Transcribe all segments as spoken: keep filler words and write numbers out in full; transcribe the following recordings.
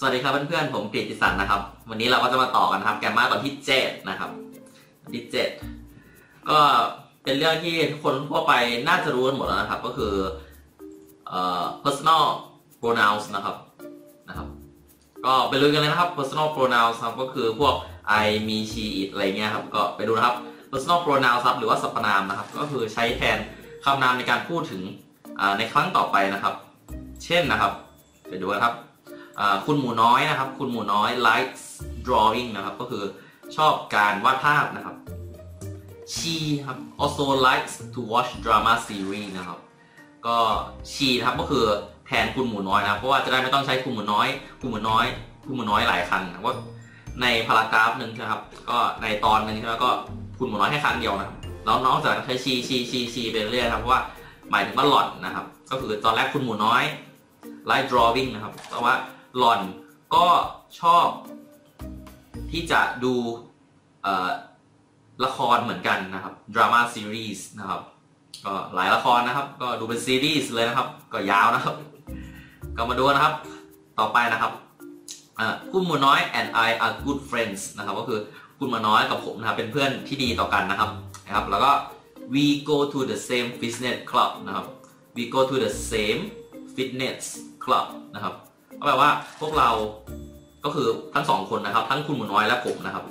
วัสดีครับเพื่อนๆผมกฤติสันนะครับวันนี้เราก็จะมาต่อกันนะครับแกมมาตอนที่เจ็ดนะครับที่เจ็ดก็เป็นเรื่องที่ทุกคนทั่วไปน่าจะรู้กันหมดแล้วนะครับก็คือเอ่อ personal pronouns นะครับนะครับก็ไปรู้กันเลยนะครับ personal pronouns ครับก็คือพวก I me she it อะไรเงี้ยครับก็ไปดูนะครับ personal pronouns ครับหรือว่าสรรพนามนะครับก็คือใช้แทนคำนามในการพูดถึงในครั้งต่อไปนะครับเช่นนะครับไปดูกันครับคุณหมูน้อยนะครับคุณหมูน้อย likes drawing นะครับก็คือชอบการวาดภาพนะครับ she ครับ also likes to watch drama series นะครับก็ she นะครับก็คือแทนคุณหมูน้อยนะเพราะว่าจะได้ไม่ต้องใช้คุณหมูน้อยคุณหมูน้อยคุณหมูน้อยหลายครั้งนะว่าในพารากราฟหนึ่งใช่ไหมครับก็ในตอนหนึ่งใช่ไหมก็คุณหมูน้อยแค่ครั้งเดียวนะครับแล้วนอกจากใช้ she she she she ไปเรื่อยๆครับเพราะว่าหมายถึงว่าหล่อนนะครับก็คือตอนแรกคุณหมูน้อย like drawing นะครับแต่ว่าหล่อนก็ชอบที่จะดูละครเหมือนกันนะครับดราม่าซีรีส์นะครับก็หลายละครนะครับก็ดูเป็นซีรีส์เลยนะครับก็ยาวนะครับก็มาดูนะครับต่อไปนะครับคุณหมูน้อย and I are good friends นะครับก็คือคุณหมูน้อยกับผมนะครับเป็นเพื่อนที่ดีต่อกันนะครับนะครับแล้วก็ we go to the same fitness club นะครับ we go to the same fitness club นะครับก็แปลว่าพวกเราก็คือทั้งสองคนนะครับทั้งคุณหมูน้อยและผมนะครับ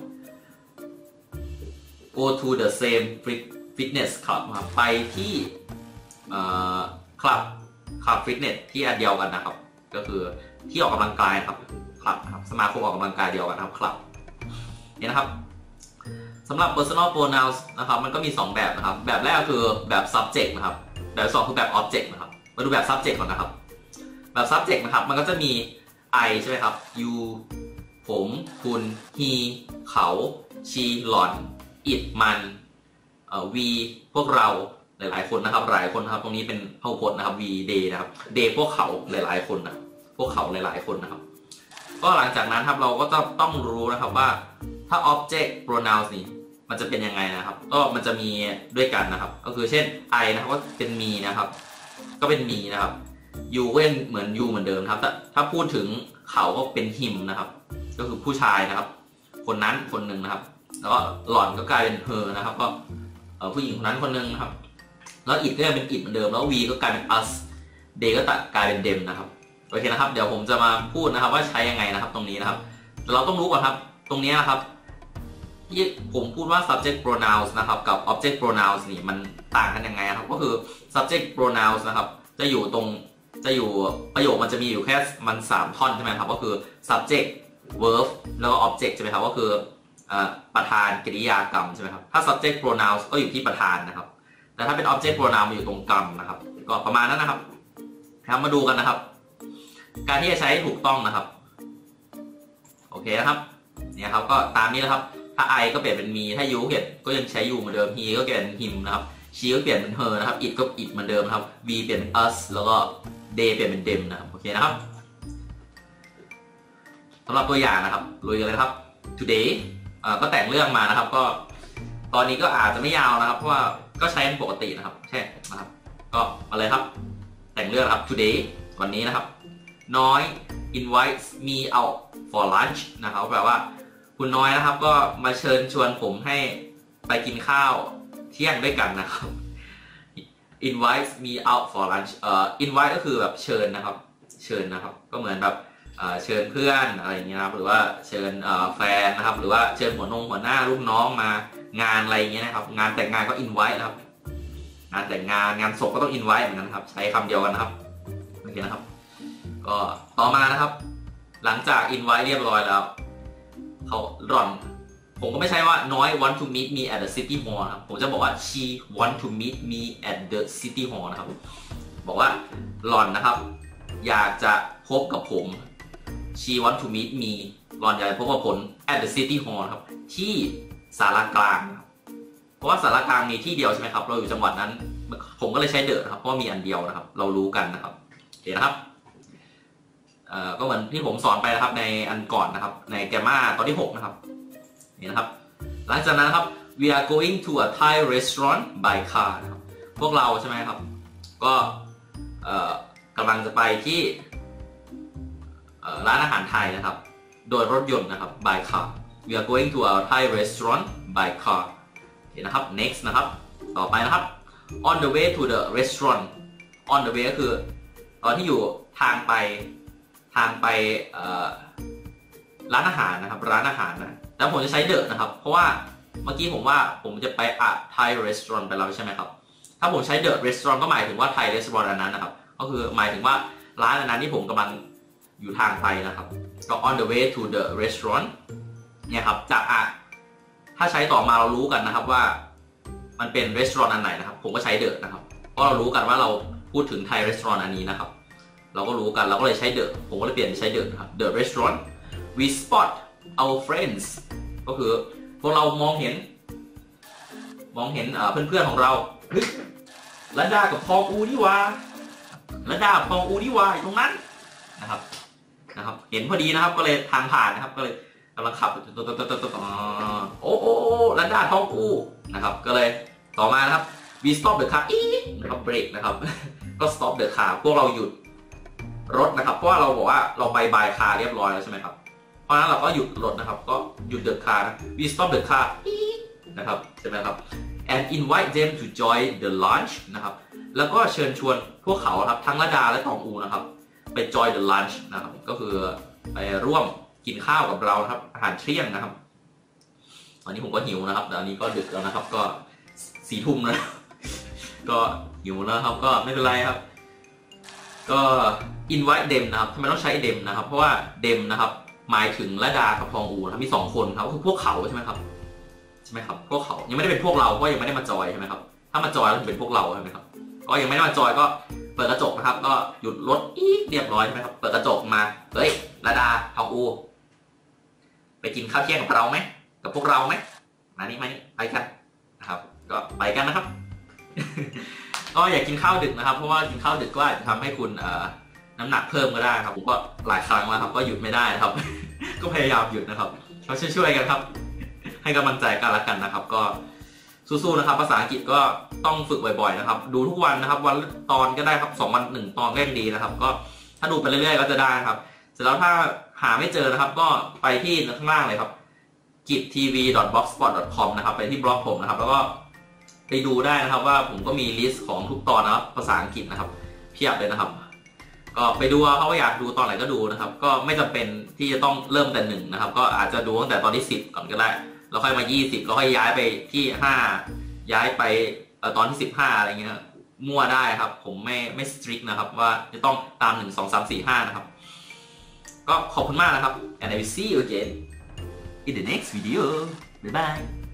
go to the same fitness club นะครับไปที่คลับคลับฟิตเนสที่อันเดียวกันนะครับก็คือที่ออกกำลังกายครับคลับครับสมาคมออกกำลังกายเดียวกันครับคลับนี่นะครับสำหรับ personal pronouns นะครับมันก็มีสองแบบนะครับแบบแรกคือแบบ subject นะครับแบบสองคือแบบ object นะครับมาดูแบบ subject ก่อนนะครับแบบ subject นะครับมันก็จะมี I ใช่ไหมครับ you ผมคุณ he เขา she หล่อน it มันเอ่อ we พวกเราหลายๆคนนะครับหลายคนนะครับตรงนี้เป็นพหูพจน์นะครับ we they นะครับ they พวกเขาหลายๆคนนะพวกเขาหลายๆคนนะครับก็หลังจากนั้นครับเราก็จะต้องรู้นะครับว่าถ้า object pronouns นี่มันจะเป็นยังไงนะครับก็มันจะมีด้วยกันนะครับก็คือเช่น I นะครับก็เป็น me นะครับก็เป็น me นะครับยูก็ยังเหมือนยูเหมือนเดิมครับถ้าถ้าพูดถึงเขาก็เป็น him นะครับก็คือผู้ชายนะครับคนนั้นคนหนึ่งนะครับแล้วก็หล่อนก็กลายเป็น her นะครับก็ผู้หญิงคนนั้นคนหนึ่งนะครับแล้ว it ก็ยังเป็น it เหมือนเดิมแล้ว we ก็กลายเป็น us they ก็กลายเป็น them นะครับโอเคนะครับเดี๋ยวผมจะมาพูดนะครับว่าใช้ยังไงนะครับตรงนี้นะครับแต่เราต้องรู้ก่อนครับตรงนี้นะครับที่ผมพูดว่า subject pronouns นะครับกับ object pronouns นี่มันต่างกันยังไงครับก็คือ subject pronouns นะครับจะอยู่ตรงจะอยู่ประโยคมันจะมีอยู่แค่มันสามท่อนใช่ไหมครับก็คือ subject verb แล้วก็ object ใช่ไหมครับก็คือประธานกริยากรรมใช่ไหมครับถ้า subject pronouns ก็อยู่ที่ประธานนะครับแต่ถ้าเป็น object pronoun มันอยู่ตรงกรรมนะครับก็ประมาณนั้นนะครับครับมาดูกันนะครับการที่จะใช้ถูกต้องนะครับโอเคนะครับเนี่ยครับก็ตามนี้นะครับถ้า I ก็เปลี่ยนเป็น me ถ้า you เปลี่ยนก็ยังใช้ you เหมือนเดิม he ก็เปลี่ยนเป็น him นะครับ she ก็เปลี่ยนเป็น her นะครับ it ก็ it เหมือนเดิมครับ we เปลี่ยนเป็น us แล้วก็ they เปลี่ยนเป็น them นะครับโอเคนะครับสำหรับตัวอย่างนะครับลุยกันเลยครับ today ก็แต่งเรื่องมานะครับก็ตอนนี้ก็อาจจะไม่ยาวนะครับเพราะว่าก็ใช้ปกตินะครับใช่นะครับก็มาเลยครับแต่งเรื่องครับ today วันนี้นะครับน้อย invites me out for lunch นะครับแปลว่าคุณน้อยนะครับก็มาเชิญชวนผมให้ไปกินข้าวเที่ยงด้วยกันนะครับ invites me out for lunch เอ่อ invite ก็คือแบบเชิญนะครับเชิญนะครับก็เหมือนแบบเชิญเพื่อนอะไรอย่างเงี้ยครับหรือว่าเชิญแฟนนะครับหรือว่าเชิญหัวนงหัวหน้าลูกน้องมางานอะไรอย่างเงี้ยนะครับงานแต่งงานก็ invite นะครับงานแต่งงานงานศพก็ต้อง invite เหมือนกันครับใช้คำเดียวกันนะครับโอเคนะครับก็ต่อมานะครับหลังจาก invite เรียบร้อยแล้วเขาหล่อนผมก็ไม่ใช่ว่าน้อย want to meet me at the city hall นะครับผมจะบอกว่า she want to meet me at the city hall นะครับบอกว่าหล่อนนะครับอยากจะพบกับผม she want to meet me หล่อนอยากจะพบกับผม at the city hall ครับที่ศาลากลางเพราะว่าศาลากลางมีที่เดียวใช่ไหมครับเราอยู่จังหวัดนั้นผมก็เลยใช้เดอะนะครับเพราะมีอันเดียวนะครับเรารู้กันนะครับโอเคนะครับก็เหมือนที่ผมสอนไปนะครับในอันก่อนนะครับในแกมมาตอนที่หกนะครับนี่นะครับหลังจากนั้นครับ we are going to a Thai restaurant by car นะครับพวกเราใช่ไหมครับก็กำลังจะไปที่ร้านอาหารไทยนะครับโดยรถยนต์นะครับ by car we are going to our Thai restaurant by car โอเคนะครับ next นะครับต่อไปนะครับ on the way to the restaurant on the way ก็คือตอนที่อยู่ทางไปทางไปร้านอาหารนะครับร้านอาหารนะแต่ผมจะใช้ the นะครับเพราะว่าเมื่อกี้ผมว่าผมจะไป a Thai restaurant ไปแล้วใช่ไหมครับถ้าผมใช้ the restaurant ก็หมายถึงว่า Thai restaurant อันนั้นนะครับก็คือหมายถึงว่าร้านอันนั้นที่ผมกำลังอยู่ทางไปนะครับก็ on the way to the restaurant เนี่ยครับจากอะถ้าใช้ต่อมาเรารู้กันนะครับว่ามันเป็น restaurant อันไหนนะครับผมก็ใช้ the นะครับเพราะเรารู้กันว่าเราพูดถึง Thai restaurant อันนี้นะครับเราก็รู้กันเราก็เลยใช้ the ผมก็เลยเปลี่ยนใช้ the นะครับ the restaurant we spot our friends ก็คือพวกเรามองเห็นมองเห็นเพื่อนๆของเราเฮ้ยระดากับทองอูนี่วะระดากับทองอูนี่วะอยู่ตรงนั้นนะครับนะครับเห็นพอดีนะครับก็เลยทางผ่านนะครับก็เลยกำลังขับโอ้โอ้ระดาทองอูนะครับก็เลยต่อมานะครับ we stop the car อีนะครับเบรกนะครับก็ stop the car พวกเราหยุดรถนะครับเพราะว่าเราบอกว่าเราไปบายคาร์เรียบร้อยแล้วใช่ไหมครับเพราะฉะนั้นเราก็หยุดรถนะครับก็หยุด the car นะ we stop the car นะครับใช่ไหมครับ and invite them to join the lunch นะครับแล้วก็เชิญชวนพวกเขาครับทั้งระดาและตองอูนะครับไป join the lunch นะครับก็คือไปร่วมกินข้าวกับเราครับอาหารเที่ยงนะครับตอนนี้ผมก็หิวนะครับแต่อันนี้ก็ดึกแล้วนะครับก็สี่ทุ่มแล้วก็หิวแล้วครับก็ไม่เป็นไรครับก็ invite them นะครับทำไมต้องใช้ them นะครับเพราะว่า them นะครับหมายถึงระดากับทองอูนะครับมีสองคนครับก็คือพวกเขาใช่ไหมครับใช่ไหมครับพวกเขายังไม่ได้เป็นพวกเราเพราะยังไม่ได้มาจอยใช่ไหมครับถ้ามาจอยแล้วถึงเป็นพวกเราใช่ไหมครับก็ยังไม่ได้มาจอยก็เปิดกระจกนะครับก็หยุดรถอีกเรียบร้อยใช่ไหมครับเปิดกระจกมาเฮ้ยระดาทองอูไปกินข้าวเที่ยงกับเราไหมกับพวกเราไหมมานี่มานี่ไปกันนะครับก็ไปกันนะครับ ก็อย่ากินข้าวดึกนะครับเพราะว่ากินข้าวดึกก็อาจจะทำให้คุณน้ำหนักเพิ่มก็ได้ครับผมก็หลายครั้งแล้วครับก็หยุดไม่ได้นะครับ ก็พยายามหยุดนะครับก็ช่วยๆกันครับให้กำลังใจกันละกันนะครับก็สู้ๆนะครับภาษาอังกฤษก็ต้องฝึกบ่อยๆนะครับดูทุกวันนะครับวันตอนก็ได้ครับสองวันหนึ่งตอนก็ยังดีนะครับก็ถ้าดูไปเรื่อยๆก็จะได้ครับเสร็จแล้วถ้าหาไม่เจอนะครับก็ไปที่ข้างล่างเลยครับ กิจ ที วี ดอท บล็อกสปอต ดอท คอม นะครับไปที่บล็อกผมนะครับแล้วก็ไปดูได้นะครับว่าผมก็มีลิสต์ของทุกตอนนะครับภาษาอังกฤษนะครับเพียบเลยนะครับก็ไปดูเขาอยากดูตอนไหนก็ดูนะครับก็ไม่จำเป็นที่จะต้องเริ่มแต่หนึ่งนะครับก็อาจจะดูตั้งแต่ตอนที่สิบก่อนก็ได้แล้วค่อยมายี่สิบแล้วค่อยย้ายไปที่ห้าย้ายไปตอนที่สิบห้าอะไรเงี้ยมั่วได้ครับผมไม่ไม่สตริกนะครับว่าจะต้องตามหนึ่ง สอง สาม สี่ ห้านะครับก็ขอบคุณมากนะครับ and I will see you again in the next video bye bye